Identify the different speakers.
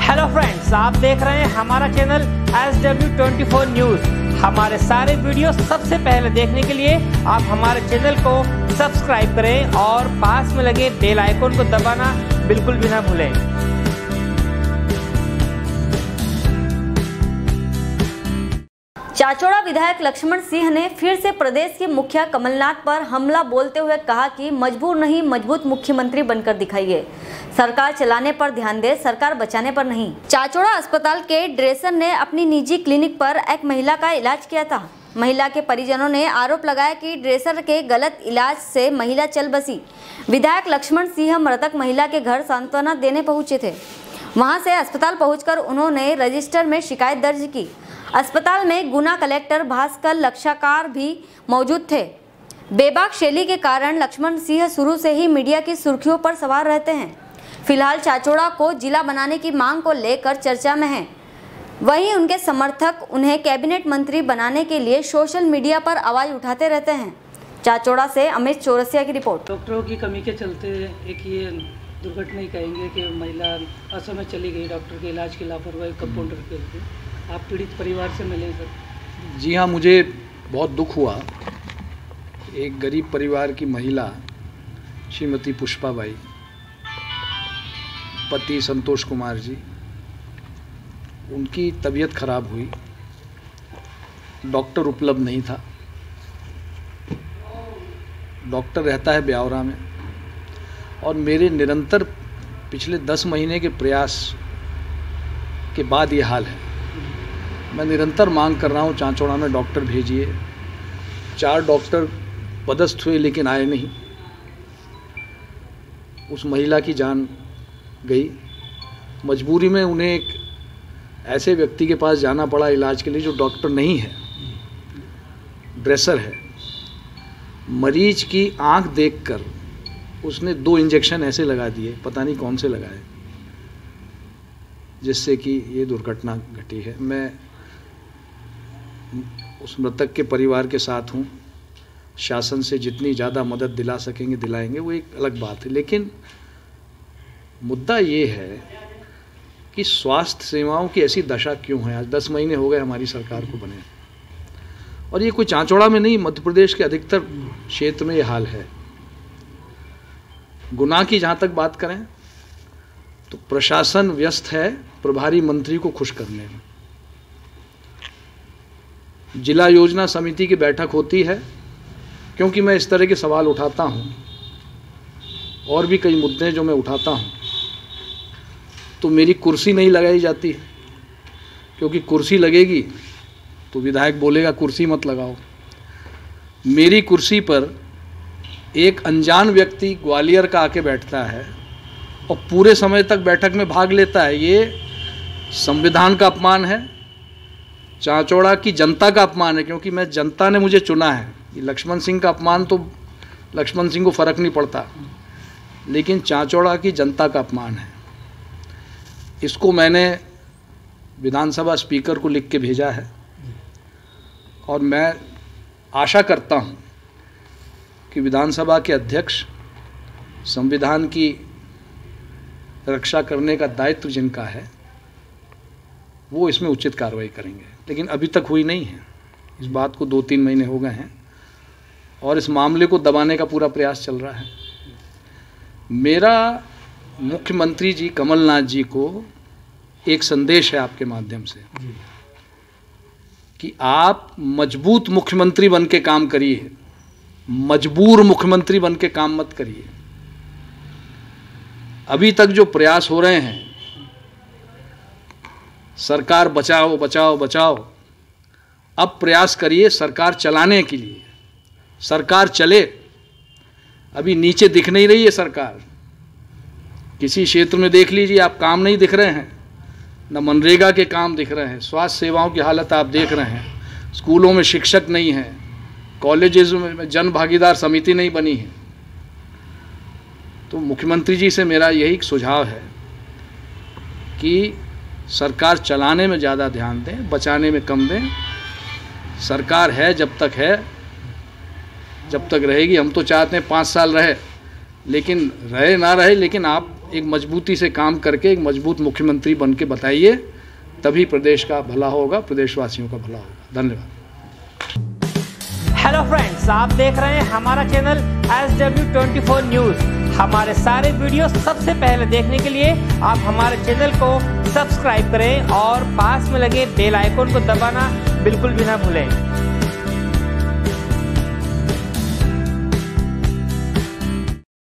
Speaker 1: Hello friends, आप देख रहे हैं हमारा चैनल SW24 न्यूज। हमारे सारे वीडियो सबसे पहले देखने के लिए आप हमारे चैनल को सब्सक्राइब करें और पास में लगे बेल आइकन को दबाना बिल्कुल भी ना भूलें।
Speaker 2: चाचौड़ा विधायक लक्ष्मण सिंह ने फिर से प्रदेश के मुखिया कमलनाथ पर हमला बोलते हुए कहा कि मजबूर नहीं, मजबूत मुख्यमंत्री बनकर दिखाइए। सरकार चलाने पर ध्यान दे, सरकार बचाने पर नहीं। चाचौड़ा अस्पताल के ड्रेसर ने अपनी निजी क्लिनिक पर एक महिला का इलाज किया था। महिला के परिजनों ने आरोप लगाया कि ड्रेसर के गलत इलाज से महिला चल बसी। विधायक लक्ष्मण सिंह मृतक महिला के घर सांत्वना देने पहुंचे थे। वहां से अस्पताल पहुंचकर उन्होंने रजिस्टर में शिकायत दर्ज की। अस्पताल में गुना कलेक्टर भास्कर लक्षाकार भी मौजूद थे। बेबाक शैली के कारण लक्ष्मण सिंह शुरू से ही मीडिया की सुर्खियों पर सवार रहते हैं। फिलहाल चाचौड़ा को जिला बनाने की मांग को लेकर चर्चा में है। वहीं उनके समर्थक उन्हें कैबिनेट मंत्री बनाने के लिए सोशल मीडिया पर आवाज उठाते रहते हैं। चाचौड़ा से अमित चौरसिया की रिपोर्ट।
Speaker 3: डॉक्टरों की कमी के चलते एक ये दुर्घटना ही कहेंगे कि महिला असमय चली गई डॉक्टर के इलाज की लापरवाही कंपाउंडर के लिए। आप पीड़ित परिवार से मिले सर?
Speaker 4: जी हाँ, मुझे बहुत दुख हुआ। एक गरीब परिवार की महिला श्रीमती पुष्पाबाई, पति संतोष कुमार जी, उनकी तबीयत खराब हुई। डॉक्टर उपलब्ध नहीं था। डॉक्टर रहता है ब्यावरा में और मेरे निरंतर पिछले 10 महीने के प्रयास के बाद ये हाल है। मैं निरंतर मांग कर रहा हूँ चाचौड़ा में डॉक्टर भेजिए। 4 डॉक्टर पदस्थ हुए लेकिन आए नहीं। उस महिला की जान गई। मजबूरी में उन्हें एक ऐसे व्यक्ति के पास जाना पड़ा इलाज के लिए जो डॉक्टर नहीं है, ड्रेसर है। मरीज की आंख देखकर उसने 2 इंजेक्शन ऐसे लगा दिए, पता नहीं कौन से लगाए, जिससे कि ये दुर्घटना घटी है। मैं उस मृतक के परिवार के साथ हूँ। शासन से जितनी ज़्यादा मदद दिला सकेंगे दिलाएंगे, वो एक अलग बात है। लेकिन मुद्दा ये है कि स्वास्थ्य सेवाओं की ऐसी दशा क्यों है। आज 10 महीने हो गए हमारी सरकार को बने, और ये कोई चाचौड़ा में नहीं, मध्य प्रदेश के अधिकतर क्षेत्र में ये हाल है। गुना की जहाँ तक बात करें तो प्रशासन व्यस्त है प्रभारी मंत्री को खुश करने में। जिला योजना समिति की बैठक होती है, क्योंकि मैं इस तरह के सवाल उठाता हूँ और भी कई मुद्दे जो मैं उठाता हूँ, तो मेरी कुर्सी नहीं लगाई जाती, क्योंकि कुर्सी लगेगी तो विधायक बोलेगा कुर्सी मत लगाओ। मेरी कुर्सी पर एक अनजान व्यक्ति ग्वालियर का आके बैठता है और पूरे समय तक बैठक में भाग लेता है। ये संविधान का अपमान है, चाचौड़ा की जनता का अपमान है, क्योंकि मैं जनता ने मुझे चुना है। ये लक्ष्मण सिंह का अपमान तो लक्ष्मण सिंह को फर्क नहीं पड़ता, लेकिन चाचौड़ा की जनता का अपमान है। इसको मैंने विधानसभा स्पीकर को लिख के भेजा है और मैं आशा करता हूँ कि विधानसभा के अध्यक्ष संविधान की रक्षा करने का दायित्व जिनका है वो इसमें उचित कार्रवाई करेंगे। लेकिन अभी तक हुई नहीं है। इस बात को 2-3 महीने हो गए हैं और इस मामले को दबाने का पूरा प्रयास चल रहा है। मेरा मुख्यमंत्री जी कमलनाथ जी को एक संदेश है आपके माध्यम से कि आप मजबूत मुख्यमंत्री बन के काम करिए, मजबूर मुख्यमंत्री बन के काम मत करिए। अभी तक जो प्रयास हो रहे हैं, सरकार बचाओ बचाओ बचाओ, अब प्रयास करिए सरकार चलाने के लिए। सरकार चले। अभी नीचे दिख नहीं रही है सरकार। किसी क्षेत्र में देख लीजिए आप, काम नहीं दिख रहे हैं, न मनरेगा के काम दिख रहे हैं। स्वास्थ्य सेवाओं की हालत आप देख रहे हैं। स्कूलों में शिक्षक नहीं है, कॉलेजेस में जन भागीदार समिति नहीं बनी है। तो मुख्यमंत्री जी से मेरा यही सुझाव है कि सरकार चलाने में ज़्यादा ध्यान दें, बचाने में कम दें। सरकार है जब तक है, जब तक रहेगी। हम तो चाहते हैं 5 साल रहे, लेकिन रहे ना रहे, लेकिन आप एक मजबूती से काम करके एक मजबूत मुख्यमंत्री बन के बताइए, तभी प्रदेश का भला होगा, प्रदेशवासियों का भला होगा। धन्यवाद।
Speaker 1: हेलो फ्रेंड्स, आप देख रहे हैं हमारा चैनल SW24 न्यूज़। हमारे सारे वीडियो सबसे पहले देखने के लिए आप हमारे चैनल को सब्सक्राइब करें और पास में लगे बेल आइकन को दबाना बिल्कुल भी ना भूलें।